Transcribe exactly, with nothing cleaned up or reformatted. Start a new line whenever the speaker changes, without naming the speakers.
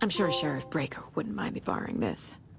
I'm sure Sheriff Breaker wouldn't mind me borrowing this.